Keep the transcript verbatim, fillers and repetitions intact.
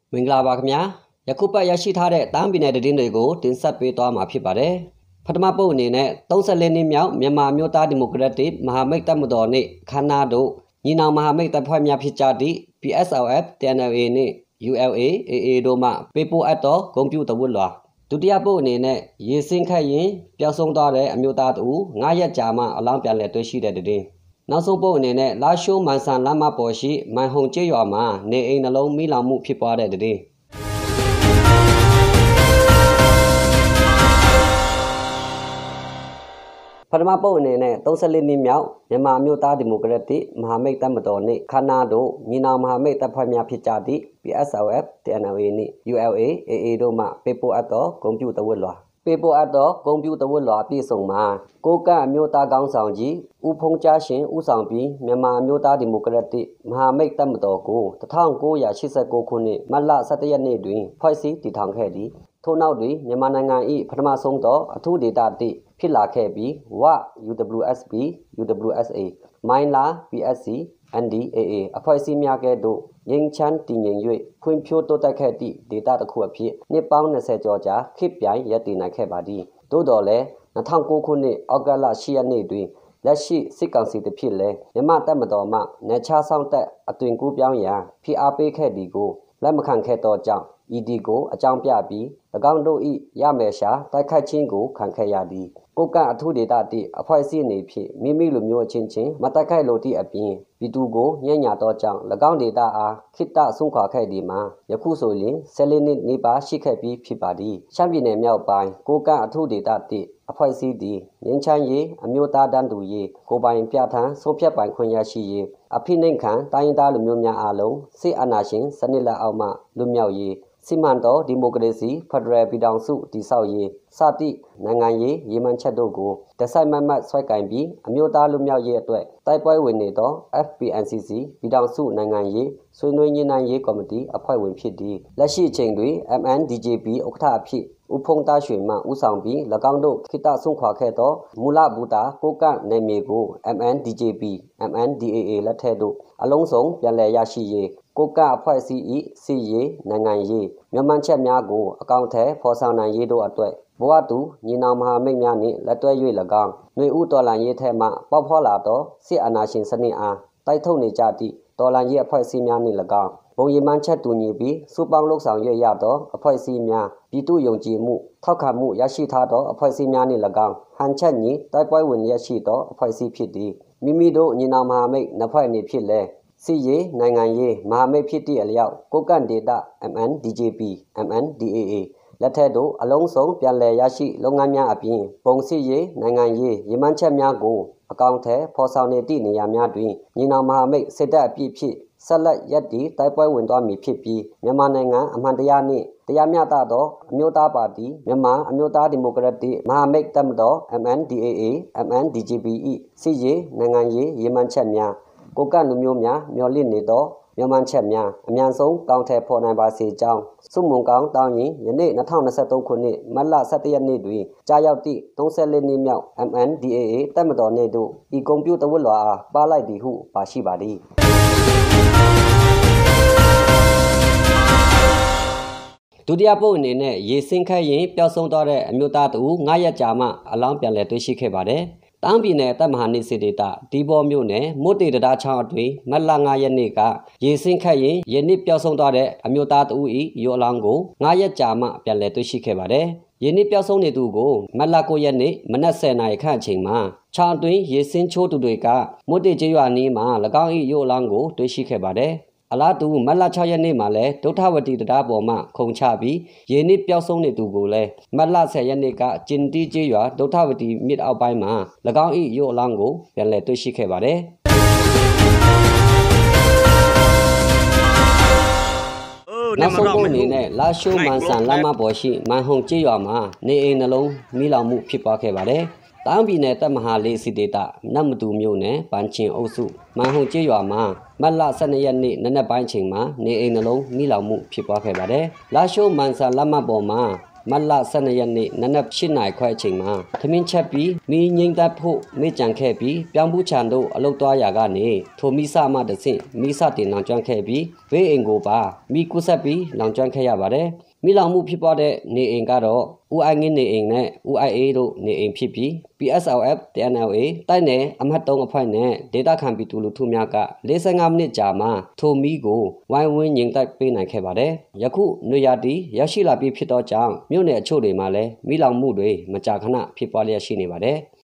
မင်္ဂလာပါခင်ဗျာယခုပတ်ရရှိထားတဲ့တားပြည်နယ်သတင်းတွေကိုတင်ဆက်ပေးသွားမှာဖြစ်ပါတယ်ပထမပုတ်အနေနဲ့သုံးဆယ်လေးနှစ်မြောက်မြန်မာမျိုးသားဒီမိုကရက်တစ်မဟာမိတ်တပ်မတော်နှင့်ခန္ဓာတို့ညီနောင်မဟာမိတ်တပ်ဖွဲ့များဖြစ်ကြသည့် P S L F T N L A နှင့် U L A A A တို့မှပေးပို့အပ်သောဂုဏ်ပြုတဝတ်လွှာဒုတိယပုတ်အနေနဲ့ရေစင်းခတ်ရင်ပျောက်ဆုံးသွားတဲ့အမျိုးသားတို့ငါးရက်ကြာမှအလောင်းပြန်လည်တွေ့ရှိတဲ့တဲ့နောက်ဆုံးပုတ်အနေနဲ့လာရှိုးမန်ဆန်လမ်းမပေါ်ရှိမန်ဟုံကျေးရွာမှာနေအိမ်နှလုံးမိလောင်မှုဖြစ်ပွားတဲ့တဲ့ပထမပုတ်အနေနဲ့သုံးဆယ်လေးနှစ်မြောက်မြန်မာမျိုးသားဒီမိုကရက်တစ်မဟာမိတ်တပ်မတော်နှင့်ခန္ဓာတို့ညီနောင်မဟာမိတ်တပ်ဖွဲ့များဖြစ်ကြသည့် P S L F T N L A နှင့် U L A A A တို့မှပေးပို့အပ်သောဂုဏ်ပြုတဝတ်လွှာပေးပို့အပ်သောဂုဏ်ပြုတဝတ်လွှာပြည့်စုံမှာကိုကန့်အမျိုးသားကောင်းဆောင်ကြီးဦးဖုံးကြားရှင်ဦးဆောင်ပြီးမြန်မာအမျိုးသားဒီမိုကရက်တစ်မဟာမိတ်တပ်မတော်ကို၁၉၈၉ခုနှစ်မတ်လ၁၁ရက်နေ့တွင်ဖွဲ့စည်းတည်ထောင်ခဲ့သည်ထို့နောက်တွင်မြန်မာနိုင်ငံ၏ပထမဆုံးသောအထူးဒေသတစ်ဖြစ်လာခဲ့ပြီးဝ U W S B U W S A မိုင်းလာ P S C N D A A အဖွဲ့အစည်းများကဲ့သို့ငြိမ်းချမ်းတည်ငြိမ်၍ဖွံ့ဖြိုးတိုးတက်ခဲ့သည့်ဒေသတစ်ခုအဖြစ်နှစ်ပေါင်း၂၀ကျော်ကြာခေတ်ပြိုင်ရပ်တည်နိုင်ခဲ့ပါသည်သို့တော်လည်း၂၀၀၉ခုနှစ်ဩဂုတ်လ၈ရက်နေ့တွင်လက်ရှိစစ်ကောင်စီတစ်ဖြစ်လဲမြန်မာတပ်မတော်မှနေချဆောင်တပ်အသွင်ကူးပြောင်းရန်ဖိအားပေးခဲ့သည်ကိုလက်မခံခဲ့သောကြောင့် E D ကိုအကြောင်းပြပြီး၎င်းတို့၏ရမယ်ရှာတိုက်ခိုက်ခြင်းကိုခံခဲ့ရသည်ကိုကန့်အထူးဒေသတိအဖွဲ့အစည်းအနေဖြင့်မိမိလူမျိုးအချင်းချင်းမတိုက်ခိုက်လို့သည့်အပြင်ပြည်သူကိုညံ့ညာသောကြောင့်၎င်းဒေသအားခိတ္တဆုံးခွာခဲ့သည်မှာယခုဆိုရင်ဆယ်လေးနှစ်နေပါရှိခဲ့ပြီးဖြစ်ပါသည်ရှမ်းပြည်နယ်မြောက်ပိုင်းကိုကန့်အထူးဒေသတိအဖွဲ့အစည်းသည်ငြိမ်းချမ်းရေးအမျိုးသားတန်းတူရေးကိုပိုင်ပြဋ္ဌာန်းဆုံးဖြတ်ပိုင်ခွင့်ရရှိရေးအဖိနှိမ့်ခံတိုင်းရင်းသားလူမျိုးများအားလုံးစစ်အာဏာရှင်စနစ်လက်အောက်မှလွတ်မြောက်ရေးစီမံတော်ဒီမိုကရေစီဖက်ဒရယ်ပြည်ထောင်စုတည်ဆောက်ရေးစသည့်နိုင်ငံရေးရည်မှန်းချက်တို့ကိုတစိုက်မတ်မတ်ဆွဲကင်ပြီးအမျိုးသားလူမျိုးရေးအတွက်တိုက်ပွဲဝင်နေသော F P N C C ပြည်ထောင်စုနိုင်ငံရေးဆွေးနွေးညှိနှိုင်းရေးကော်မတီအဖွဲ့ဝင်ဖြစ်သည့်လက်ရှိအချိန်တွင် M N D J P ဥက္ကဋ္ဌအဖြစ်ဦးဖုံးသားရွှေမှဦးဆောင်ပြီး၎င်းတို့ခိတ္တဆုံးခွာခဲ့သောမူလဘူတာကိုကန့်နယ်မြေကို M N D J P M N D A A လက်ထက်တို့အလုံးစုံပြန်လည်ရရှိရေးကိုကန့်အဖွဲ့အစည်း၏စီရေးနိုင်ငံရေးမြန်မာချက်များကိုအကောင့်ထဲဖော်ဆောင်နိုင်ရေးတို့အတွက်ဘဝတူညီနောင်မဟာမိတ်များနှင့်လက်တွဲ၍၎င်းຫນွေဥတော်လန်ရေးထဲမှပေါက်ဖော်လာသောစစ်အာဏာရှင်စနစ်အားတိုက်ထုတ်နေကြသည့်တော်လန်ရေးအဖွဲ့အစည်းများနှင့်၎င်းဘုံရည်မှန်းချက်တူညီပြီးစုပေါင်းလှုပ်ဆောင်ရွက်ရသောအဖွဲ့အစည်းများပြည်သူ့ယုံကြည်မှုထောက်ခံမှုရရှိထားသောအဖွဲ့အစည်းများနှင့်၎င်းဟန်ချက်ညီတိုက်ပွဲဝင်ရရှိသောအဖွဲ့အစည်းဖြစ်သည်မိမိတို့ညီနောင်မဟာမိတ်နှစ်ဖွဲ့အနေဖြင့်လည်းစီရေးနိုင်ငံရေးမဟာမိတ်ဖြစ်သည့်အလျောက်ကိုကန့်ဒေတာ M N D J P M N D A A လက်ထက်တို့အလုံးစုံပြန်လည်ရရှိလုပ်ငန်းများအပြင်ပုံစီရေးနိုင်ငံရေးရည်မှန်းချက်များကိုအကောင့်ထဲဖော်ဆောင်နေသည့်နေရာများတွင်ညီနောင်မဟာမိတ်စစ်တပ်အပြည့်ဖြင့်ဆက်လက်ရပ်တည်တိုက်ပွဲဝင်သွားမည်ဖြစ်ပြီးမြန်မာနိုင်ငံအမှန်တရားနှင့်တရားမျှတသောအမျိုးသားပါတီမြန်မာအမျိုးသားဒီမိုကရက်တစ်မဟာမိတ်တပ်မတော် M N D A A M N D J P ၏စီရေးနိုင်ငံရေးရည်မှန်းချက်များကိုကန့်လူမျိုးများမျှော်လင့်နေသောမြန်မာချက်များအမြန်ဆုံးကောင်းထည်ဖော်နိုင်ပါစေကြောင်းစုမုံကောင်းတောင်းရင်ယနေ့၂၀၂၃ခုနှစ်မတ်လ၁၁ရက်နေ့တွင်ကြားရောက်သည့်သုံးဆယ်လေးနှစ်မြောက် M N D A A တပ်မတော်နှင့်တို့ဤကွန်ပျူတာဝတ်လွှာအားပါလိုက်သည်ဟုပါရှိပါသည်ဒုတိယပုတ်အနေနဲ့ရေစင်းခတ်ရင်ပျောက်ဆုံးသွားတဲ့အမျိုးသားတို့ငါးရက်ကြာမှအလောင်းပြန်လည်တွေ့ရှိခဲ့ပါတယ်တန်းပြည်နယ်တပ်မဟာနေစစ်ဒေသဒီဘောမြို့နယ်မွတ်တေတရာချောင်းအတွင်းမတ်လ၅ရက်နေ့ကရေစင်းခတ်ရင်ယနေ့ပျောက်ဆုံးသွားတဲ့အမျိုးသားတဦး၏ရုပ်အလောင်းကိုငါးရက်ကြာမှပြန်လည်တွေ့ရှိခဲ့ပါတယ်။ယနေ့ပျောက်ဆုံးနေသူကိုမတ်လ၉ရက်နေ့မနက်၁၀နာရီခန့်အချိန်မှာချောင်းအတွင်းရေစင်းချိုးသူတွေကမွတ်တေကျေးရွာနီးမှာ၎င်း၏ရုပ်အလောင်းကိုတွေ့ရှိခဲ့ပါတယ်။အလားတူမတ်လ၆ရက်နေ့မှာလည်းဒုထဝတီတရားပေါ်မှခုံချပြီးယနေ့ပျောက်ဆုံးနေသူကိုလည်းမတ်လ၁၀ရက်နေ့ကကျင်တီကျေးရွာဒုထဝတီမြစ်အောက်ပိုင်းမှာ၎င်း၏ရုပ်အလောင်းကိုပြန်လည်တွေ့ရှိခဲ့ပါတယ်နောက်ဆုံးပုံအနေနဲ့လာရှိုးမန်ဆန်လမ်းမပေါ်ရှိမန်ဟုံကျေးရွာမှာနေအိမ်နှလုံးမိလောင်မှုဖြစ်ပွားခဲ့ပါတယ်တန်းပြည်နယ်တပ်မဟာလေးစီဒေတာနတ်မတူမြို့နယ်ပန်းချင်းအုပ်စုမန်ဟုံကျေးရွာမှာမတ်လ၁၂ရက်နေ့နနက်ပိုင်းချိန်မှာနေအိမ်နှလုံးမိလောင်မှုဖြစ်ပွားခဲ့ပါတယ်။လာရှိုးမန်ဆန်လမ်းမပေါ်မှာမတ်လဆယ်နှစ်ရက်နေ့နနက်၈နာရီခွဲအချိန်မှာသမင်းချက်ပြီးမီးငိမ့်သက်ဖို့မိကြံခဲ့ပြီးပြောင်းဘူးချန်တို့အလုတ်သွားရာကနေထိုမိစမှတဆင့်မိစတင်လောင်ကျွမ်းခဲ့ပြီးဘေးအိမ်ကိုပါမိကုဆက်ပြီးလောင်ကျွမ်းခဲ့ရပါတယ်မိလောင်မှုဖြစ်ပွားတဲ့နေအိမ်ကတော့ဦးအိုင်ငင်းနေအိမ်နဲ့ဦးအိုင်အေးတို့နေအိမ်ဖြစ်ပြီး P S L F T N L A တိုက်နယ်အမှတ်သုံးအဖွဲ့နဲ့ဒေတာခံပြည်သူလူထုများက၄၅မိနစ်ကြာမှထိုမီကိုဝိုင်းဝန်းငြိမ်သက်ပေးနိုင်ခဲ့ပါတယ်ယခုနွေရာသီရရှိလာပြီးဖြစ်သောကြောင့်မြို့နယ်အချို့တွေမှာလည်းမိလောင်မှုတွေမကြာခဏဖြစ်ပွားလျက်ရှိနေပါတယ်